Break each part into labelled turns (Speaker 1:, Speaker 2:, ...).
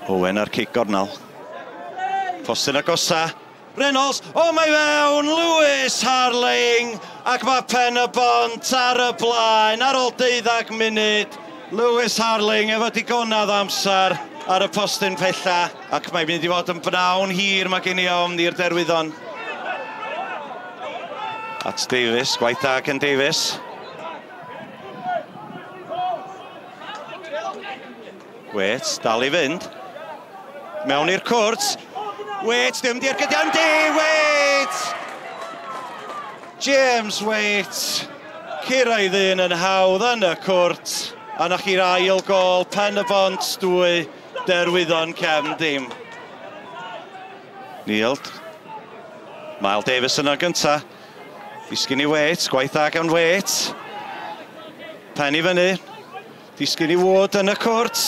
Speaker 1: Owen ar cic gornal. Postyn agosa. Reynolds, mae fewn, Lewis Harling, ac mae pen y bont ar y blaen ar ôl 12 munud. Lewis Harling efo digonedd amser ar y postyn pella, ac mae'n mynd i fod yn bnawn hir mae gen i ofn i'r derwyddon. At Davies, gwaith da Ken Davies. Waits, dal i fynd. Mewn i'r cwrt. Waits, dim di'r gydion di, Waits! James Waits. Cyrraedd un yn hawdd yn y cwrt. A na chi'r ail gol, pen y bont dwy, derwyddon cefn dim. Neil. Miles Davies yna gynta. Disgyn i Waits, gwaith da gan Waits. Pen i fyny. Disgyn i Wood yn y cwrt.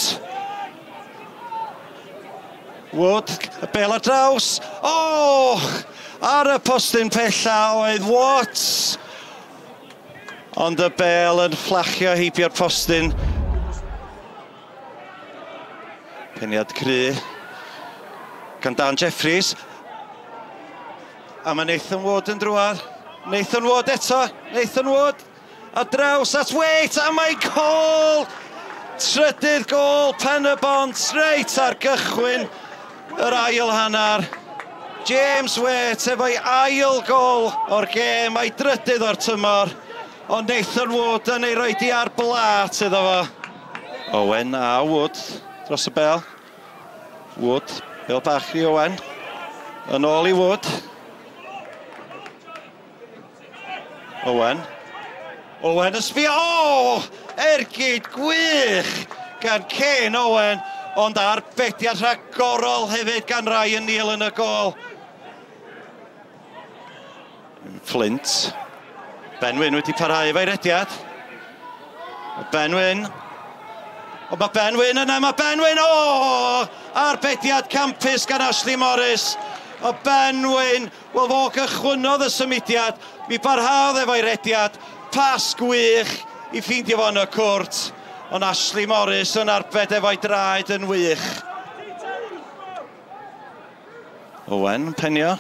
Speaker 1: Wood, y bel ar draws. Ar y postyn pella oedd Watts. Ond y bel yn fflachio heibio'r postyn. Peniad cry. Gan Dan Jeffries. A mae Nathan Wood yn drwad. Nathan Wood eto. Nathan Wood. A draws at Waits. A mae gol. Trydydd gol pen y bont. Reit ar gychwyn yr ail hanner. James Waits efo'i ail gol o'r gêm. A'i drydydd o'r tymor. Ond Nathan Wood yn ei roedi ar blat iddo fo. Owen a Wood dros y bel. Wood, bel bach i Owen. Yn ôl i Wood. Owen. Owen yn sbio. Ergyd gwych gan Kane Owen. Ond arbediad rhagorol hefyd gan Ryan Neal yn y gol. Flint. Benwyn wedi parhau efo'i rediad. Benwyn. Mae Benwyn yna, mae Benwyn. Arbediad campus gan Ashley Morris. O Benwyn, wel fo gychwynodd y symudiad. Mi barhaodd efo'i rediad. Pas gwych i ffeindio fo yn y cwrt. Ond Ashley Morris yn arbed efo'i draed yn wych. Owen, penio.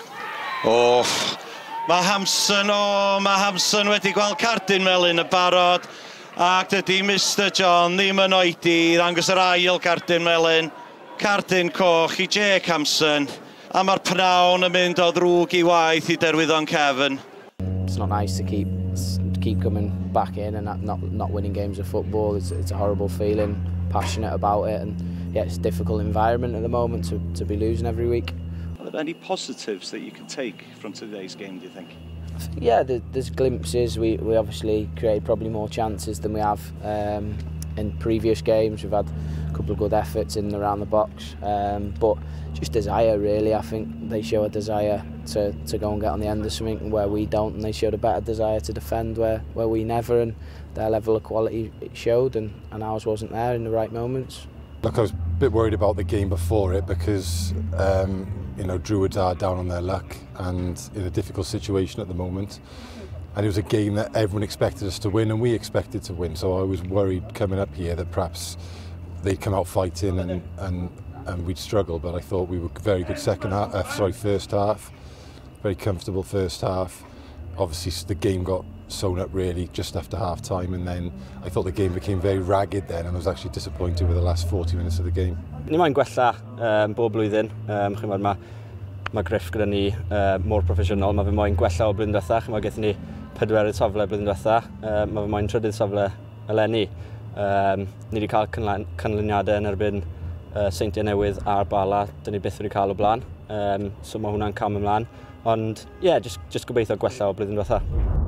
Speaker 1: Mae Hampson wedi gweld cardyn melyn y barod. Ac dydy Mr John ddim yn oedi i ddangos yr ail cardyn melyn. Cardyn coch i Jake Hampson. A mae'r pnawn yn mynd o ddrwg i waith i derwyddon cefn.
Speaker 2: It's not nice to keep coming back in and not winning games of football. It's a horrible feeling, passionate about it, and yeah, it's a difficult environment at the moment to be losing every week.
Speaker 1: Are there any positives that you can take from today's game, do you think?
Speaker 2: Yeah, there's glimpses. We obviously created probably more chances than we have in previous games. We've had a couple of good efforts in and around the box, but just desire really. I think they show a desire to go and get on the end of something where we don't, and they showed a better desire to defend where we never, and their level of quality it showed, and ours wasn't there in the right moments.
Speaker 3: Look, I was a bit worried about the game before it because you know, Druids are down on their luck and in a difficult situation at the moment. And it was a game that everyone expected us to win and we expected to win. So I was worried coming up here that perhaps they'd come out fighting and we'd struggle. But I thought we were very good first half. Very comfortable first half. Obviously the game got sewn up really just after half time, and then I thought the game became very ragged then, and I was actually disappointed with the last 40 minutes of the game.
Speaker 4: Ni moyn gwella bob blwyddyn. Mae Griff gyda ni mor proffesiynol. Mae fe moyn gwella o blwyddyn diwethaf. Mae gyda ni 4 safle blwyddyn diwethaf. Mae fe moyn 3 safle eleni. Ni wedi cael canlyniadau yn erbyn Seintiau Newydd a'r Bala. Dyn ni byth wedi cael o blaen. So mae hwnna'n cam ymlaen. Ond, yeah, just gobeithio gwella o blwyddyn diwethaf.